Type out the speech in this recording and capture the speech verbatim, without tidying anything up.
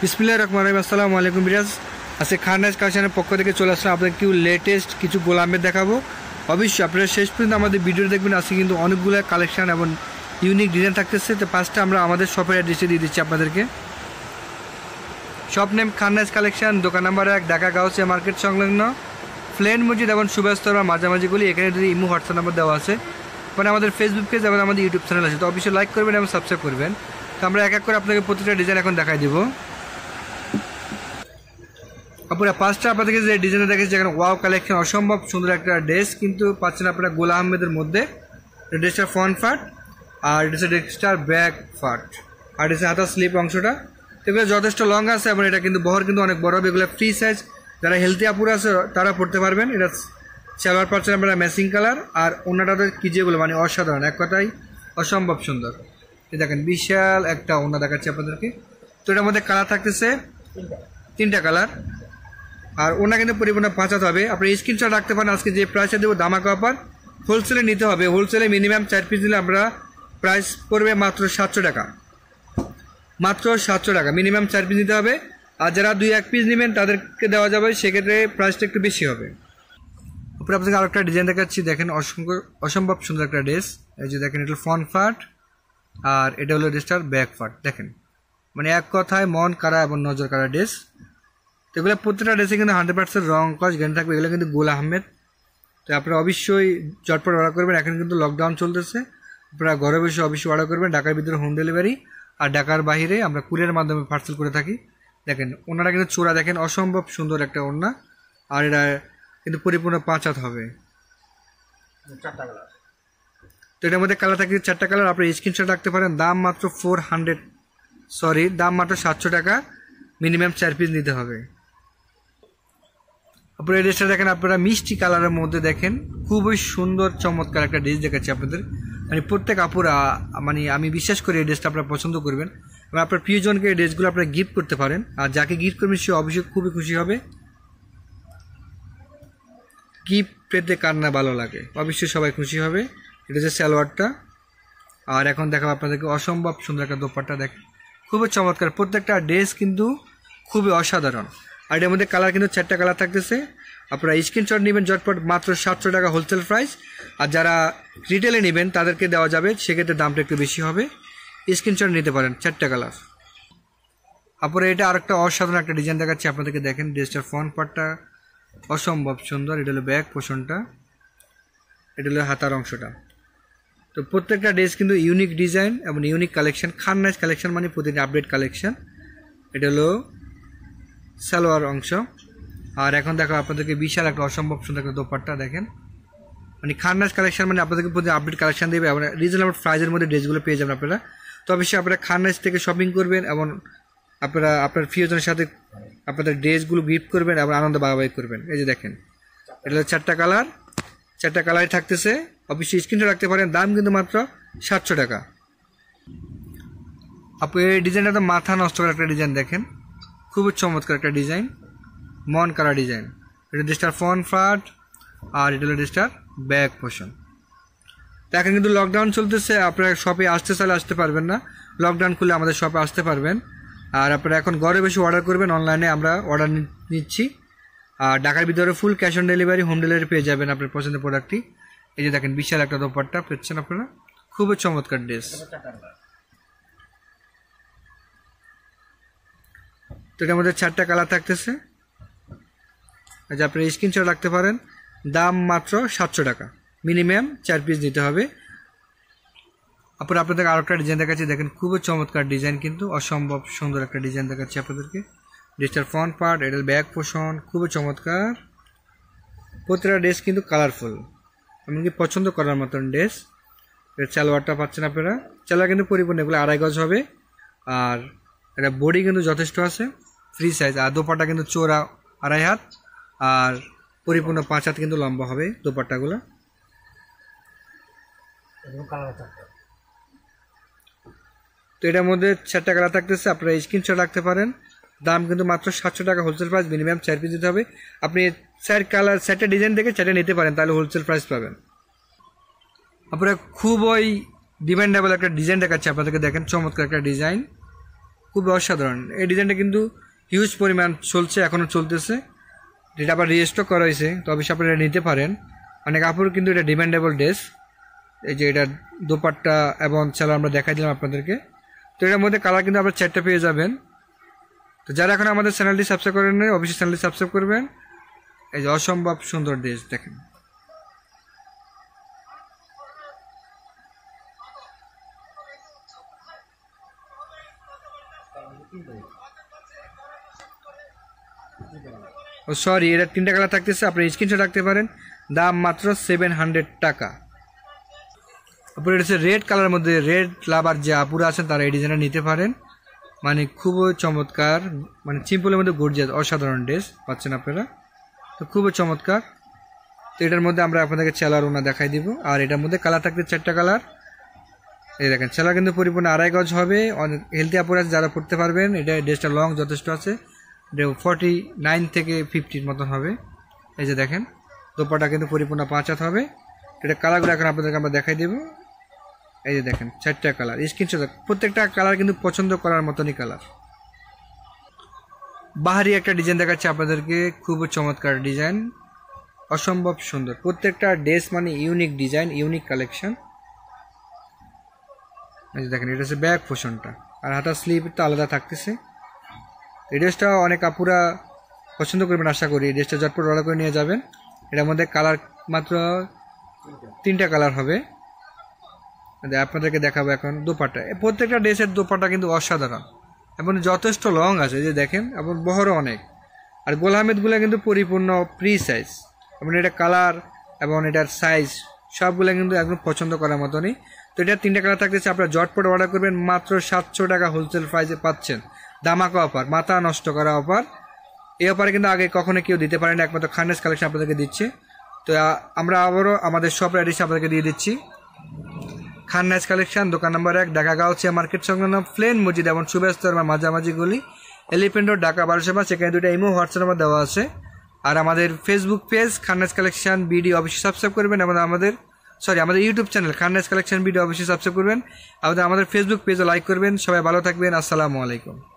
বিসমিল্লাহির রহমানির রহিম। আসসালামু আলাইকুম বিরাজ। আজকে খানরাজ কালেকশনের পক্ষ থেকে চলে আসলাম আপনাদের কিছু লেটেস্ট কিছু গোলামের দেখাবো। অবশ্যই আপনারা শেষ পর্যন্ত আমাদের ভিডিও দেখবেন। আজকে কিন্তু অনেকগুলো কালেকশন এবং ইউনিক ডিজাইন থাকতেছে। তো পাঁচটা আমরা আমাদের শপের অ্যাড্রেসে দিয়ে দিচ্ছি আপনাদেরকে। শপ নেম খানরাজ কালেকশন, দোকান নাম্বার এক, ঢাকা গাউসিয়া মার্কেট সংলগ্ন প্লেন মসজিদ এবং সুভাষতলা মাঝামাঝিগুলি। এখানে যদি ইমো হোয়াটসঅ্যাপ নাম্বার দেওয়া আছে, মানে আমাদের ফেসবুক পেজ এবং আমাদের ইউটিউব চ্যানেল আছে। তো অবশ্যই লাইক করবেন এবং সাবস্ক্রাইব করবেন। তো আমরা এক এক করে আপনাকে প্রতিটা ডিজাইন এখন দেখাই দেবো। আপনারা পাঁচটা আপনাদেরকে যে ডিজাইনে দেখেছি এখানে ওয়াও কালেকশন, অসম্ভব সুন্দর একটা ড্রেস কিন্তু পাচ্ছেন আপনারা গোলা আহমেদের মধ্যে। ড্রেসটার ফ্রন্ট পার্ট আর ড্রেসের ড্রেসটার ব্যাক পার্ট আর ড্রেসের হাতার স্লিপ অংশটা, এগুলো যথেষ্ট লং আছে এবং এটা কিন্তু বহর কিন্তু অনেক বড় হবে। এগুলো ফ্রি সাইজ, যারা হেলদি আপুরা আছে তারা পড়তে পারবেন। এটা সালোয়ার পাচ্ছেন আপনারা ম্যাচিং কালার আর ওনাটাতে কি যেগুলো মানে অসাধারণ, এক কথাই অসম্ভব সুন্দর। এই দেখেন বিশাল একটা ওনা দেখাচ্ছি আপনাদেরকে। তো এটার মধ্যে কালার থাকতেছে তিনটা কালার আর ওনা কিন্তু পরিপূর্ণ পাঁচাত হবে। আপনি স্ক্রিনশট রাখতে পারেন। আজকে যে প্রাইসটা দেবো ধামাকা অফার, হোলসেলে নিতে হবে। হোলসেলে মিনিমাম চার পিস দিলে আমরা প্রাইস পড়বে মাত্র সাতশো টাকা, মাত্র সাতশো টাকা মিনিমাম চার পিস নিতে হবে। আর যারা দুই এক পিস নেবেন তাদেরকে দেওয়া যাবে, সেক্ষেত্রে প্রাইসটা একটু বেশি হবে। তারপরে আপনাকে আরেকটা ডিজাইন দেখাচ্ছি, দেখেন অসংখ্য অসম্ভব সুন্দর একটা ড্রেস। এই যে দেখেন এটা ফ্রন্ট পার্ট আর এটা হলো ড্রেসটার ব্যাক পার্ট। দেখেন মানে এক কথায় মন কারা এবং নজর কারা ড্রেস। তো এগুলো প্রত্যেকটা ড্রেসে কিন্তু হান্ড্রেড পার্সেন্ট রং কস গ্যারান্টি থাকবে। এগুলো কিন্তু গোলা আহমেদ। তো আপনারা অবশ্যই চটপট অর্ডার করবেন। এখন কিন্তু লকডাউন চলতেছে, আপনারা ঘরে বসে অবশ্যই অর্ডার করবেন। ঢাকার ভিতরে হোম ডেলিভারি আর ঢাকার বাইরে আমরা কুরিয়ার মাধ্যমে পার্সেল করে থাকি। দেখেন ওনারা কিন্তু চোরা, দেখেন অসম্ভব সুন্দর একটা ওড়না আর এটা কিন্তু পরিপূর্ণ পাঁচ হাত হবে। চারটা কালার, তো এটার মধ্যে কালার থাকে চারটা কালার। আপনি স্ক্রিনশট রাখতে পারেন। দাম মাত্র ফোর হান্ড্রেড সরি দাম মাত্র সাতশো টাকা, মিনিমাম চার পিস নিতে হবে। আপনারা এই ড্রেসটা দেখেন, আপনারা মিষ্টি কালারের মধ্যে দেখেন খুবই সুন্দর চমৎকার একটা ড্রেস দেখাচ্ছি আপনাদের। মানে প্রত্যেক আপুরা, মানে আমি বিশ্বাস করি এই ড্রেসটা আপনারা পছন্দ করবেন এবং আপনার প্রিয়জনকে এই ড্রেসগুলো আপনারা গিফট করতে পারেন। আর যাকে গিফট করবেন সে অবশ্যই খুবই খুশি হবে। গিফট পেতে কার না ভালো লাগে, অবশ্যই সবাই খুশি হবে। এটা হচ্ছে সালোয়ারটা আর এখন দেখাবো আপনাদেরকে অসম্ভব সুন্দর একটা দোপাট্টা। দেখেন খুবই চমৎকার, প্রত্যেকটা ড্রেস কিন্তু খুবই অসাধারণ। আর এর মধ্যে কালার কিন্তু চারটা কালার থাকতেছে। আপনারা স্ক্রিনশট নেবেন ঝটপট, মাত্র সাতশো টাকা হোলসেল প্রাইস। আর যারা রিটেলে নেবেন তাদেরকে দেওয়া যাবে, সেক্ষেত্রে দামটা একটু বেশি হবে। স্ক্রিনশট নিতে পারেন, চারটা কালার। আপনারা এটা আরেকটা অসাধারণ একটা ডিজাইন দেখাচ্ছি আপনাদেরকে। দেখেন ড্রেসটার ফ্রন্ট পার্টটা অসম্ভব সুন্দর, এটা হলো ব্যাক পোর্শনটা, এটা হলো হাতার অংশটা। তো প্রত্যেকটা ড্রেস কিন্তু ইউনিক ডিজাইন এবং ইউনিক কালেকশন। খানরাজ কালেকশন মানে প্রতিদিন আপডেট কালেকশন। এটা হলো সালোয়ার অংশ আর এখন দেখো আপনাদেরকে বিশাল একটা অসম্ভব সুন্দর একটা দোপাট্টা। দেখেন মানে খানরাজ কালেকশন মানে আপনাদেরকে প্রতিদিন আপডেট কালেকশন দেবে এবং রিজনেবল প্রাইসের মধ্যে ড্রেসগুলো পেয়ে যাবেন আপনারা। তো অবশ্যই আপনারা খানরাজ থেকে শপিং করবেন এবং আপনারা আপনার প্রিয়জনের সাথে আপনাদের ড্রেসগুলো গিফট করবেন এবং আনন্দ ভাগাভাগি করবেন। এই যে দেখেন এটা হলো চারটা কালার, চারটা কালারই থাকতেছে। অবশ্যই স্ক্রিনশট রাখতে পারেন। দাম কিন্তু মাত্র সাতশো টাকা। আপনি এই ডিজাইনটা তো মাথা নষ্ট করা একটা ডিজাইন। দেখেন খুবই চমৎকার একটা ডিজাইন, মন কারা ডিজাইন। এটা ড্রেসটার ফ্রন্ট পার্ট আর এটা হলো ড্রেসটার ব্যাক পোর্শন। তো এখন কিন্তু লকডাউন চলতেছে, আপনারা শপে আসতে চাইলে আসতে পারবেন না। লকডাউন খুলে আমাদের শপে আসতে পারবেন। আর আপনারা এখন ঘরে বসে অর্ডার করবেন, অনলাইনে আমরা অর্ডার নিচ্ছি। আর ঢাকার ভিতরে full cash on delivery, home delivery পেয়ে যাবেন আপনার পছন্দের প্রোডাক্টটি। এই যে দেখেন বিশাল একটা দোপাট্টা পেয়েছেন আপনারা, খুবই চমৎকার ড্রেস। তো এটার মধ্যে চারটা কালার থাকতেছে। এই যে আপনারা স্ক্রিনশট রাখতে পারেন। দাম মাত্র সাতশো টাকা, মিনিমাম চার পিস নিতে হবে। আপনারা আপনাদের আরো একটা ডিজাইন দেখাচ্ছি। দেখেন খুবই চমৎকার ডিজাইন, কিন্তু অসম্ভব সুন্দর একটা ডিজাইন দেখাচ্ছি আপনাদেরকে। ড্রেসটার ফ্রন্ট পার্ট, এটা ব্যাক পোর্শন, খুবই চমৎকার। প্রতিটা ড্রেস কিন্তু কালারফুল, এমনকি পছন্দ করার মতন ড্রেস। এর সালোয়ারটা পাচ্ছেন আপনারা, সালোয়ার কিন্তু পরিপূর্ণ এগুলো আড়াই গজ হবে আর এটা বডি কিন্তু যথেষ্ট আছে, ফ্রি সাইজ। আর দোপাট্টা কিন্তু চোরা আড়াই হাত আর পরিপূর্ণ পাঁচ হাত কিন্তু লম্বা হবে দোপাট্টাগুলো। তো এটার মধ্যে চারটা কালার থাকতেছে। আপনারা স্ক্রিনশট রাখতে পারেন। দাম কিন্তু মাত্র সাতশো টাকা হোলসেল প্রাইস, মিনিমাম চার পিস দিতে হবে। আপনি চার কালার চারটা ডিজাইন দেখে চারটা নিতে পারেন, তাহলে হোলসেল প্রাইস পাবেন। আপনারা খুবই ডিমান্ডেবল একটা ডিজাইন দেখাচ্ছে আপনাদেরকে। দেখেন চমৎকার একটা ডিজাইন, খুব অসাধারণ। এই ডিজাইনটা কিন্তু হিউজ পরিমাণ চলছে, এখনও চলতেছে। এটা আবার রিস্টক করা হয়েছে, তো অবশ্যই আপনারা নিতে পারেন। অনেক কাপড় কিন্তু এটা ডিমান্ডেবল ড্রেস। এই যে এটা দোপাট্টা এবং সেলার আমরা দেখাই দিলাম আপনাদেরকে। তো এটার মধ্যে কালার কিন্তু আপনারা চারটা পেয়ে যাবেন। তো যারা এখন আমাদের চ্যানেলটি সাবস্ক্রাইব করেন নাই অবশ্যই চ্যানেলটি সাবস্ক্রাইব করবেন। এই যে অসম্ভব সুন্দর ড্রেস দেখেন। ও সরি, এটা তিনটা কালার থাকতেছে, আপনি স্ক্রিনশট রাখতে পারেন। দাম মাত্র সেভেন হান্ড্রেড টাকা। তারপরে এটা হচ্ছে রেড কালারের মধ্যে, রেড লাভার যে আপুরা আছেন তারা এই ডিজাইনটা নিতে পারেন। মানে খুবই চমৎকার, মানে সিম্পলের মধ্যে গর্জিয়াস অসাধারণ ড্রেস পাচ্ছেন আপনারা। তো খুবই চমৎকার। তো এটার মধ্যে আমরা আপনাদেরকে চেলার ওনা দেখাই দিব। আর এটার মধ্যে কালার থাকবে চারটা কালার। এই দেখেন চেলা কিন্তু পরিপূর্ণ আড়াই গজ হবে। অনেক হেলদি আপুরা আছে যারা পড়তে পারবেন। এটা ড্রেসটা লং যথেষ্ট আছে, এটা ফর্টি নাইন থেকে ফিফটির মতন হবে। এই যে দেখেন দোপাটা কিন্তু পরিপূর্ণ পাঁচ হাত হবে। এটা কালারগুলো এখন আপনাদেরকে আমরা দেখাই দেবো। এই যে দেখেন চারটা কালার, স্ক্রিনশট, প্রত্যেকটা কালার কিন্তু পছন্দ করার মতনই কালার। বাহারি একটা ডিজাইন দেখাচ্ছে আপনাদেরকে, খুবই চমৎকার ডিজাইন, অসম্ভব সুন্দর। প্রত্যেকটা ড্রেস মানে ইউনিক ডিজাইন, ইউনিক কালেকশন। এই যে দেখেন এটা হচ্ছে ব্যাক পোর্শনটা, আর হাতার স্লিভটা আলাদা থাকতেছে। এই ড্রেসটা অনেক আপুরা পছন্দ করবেন আশা করি। এই ড্রেসটা ঝটপট অর্ডার করে নিয়ে যাবেন। এটার মধ্যে কালার মাত্র তিনটা কালার হবে, আপনাদেরকে দেখাবো এখন। দোপাট্টা, প্রত্যেকটা ড্রেসের দোপাট্টা কিন্তু অসাধারণ এবং যথেষ্ট লং আছে, যে দেখেন, এবং বহরও অনেক। আর গোল আহমেদগুলো কিন্তু পরিপূর্ণ প্রি সাইজ, এবং এটা কালার এবং এটার সাইজ সবগুলো কিন্তু একদম পছন্দ করার মতনই। তো এটা তিনটা কালার থাকতেছে, আপনারা ঝটপট অর্ডার করবেন। মাত্র সাতশো টাকা হোলসেল প্রাইসে পাচ্ছেন, ধামাকা অফার, মাথা নষ্ট করা অফার। এই অফারে কিন্তু আগে কখনো কেউ দিতে পারেন, একমাত্র খাননেস কালেকশন আপনাদেরকে দিচ্ছে। তো আমরা আবারও আমাদের শপ অ্যাড্রেস আপনাদেরকে দিয়ে দিচ্ছি। খাননেস কালেকশন, দোকান নম্বর এক, ঢাকা গাউছিয়া মার্কেট সংলগ্ন প্লেন মসজিদ এবং সুবেস্তর মাঝামাঝি গলি, এলিফেন্ট রোড, ঢাকা বারোশো পাঁচ। সেখানে দুটো ইমো হোয়াটসঅ্যাপ নাম্বার দেওয়া আছে। আর আমাদের ফেসবুক পেজ খাননেস কালেকশন বিডি অবশ্যই সাবস্ক্রাইব করবেন, এবং আমাদের সরি আমাদের ইউটিউব চ্যানেল খাননেস কালেকশন বিডি অবশ্যই সাবস্ক্রাইব করবেন, আমাদের আমাদের ফেসবুক পেজও লাইক করবেন। সবাই ভালো থাকবেন, আসসালামু আলাইকুম।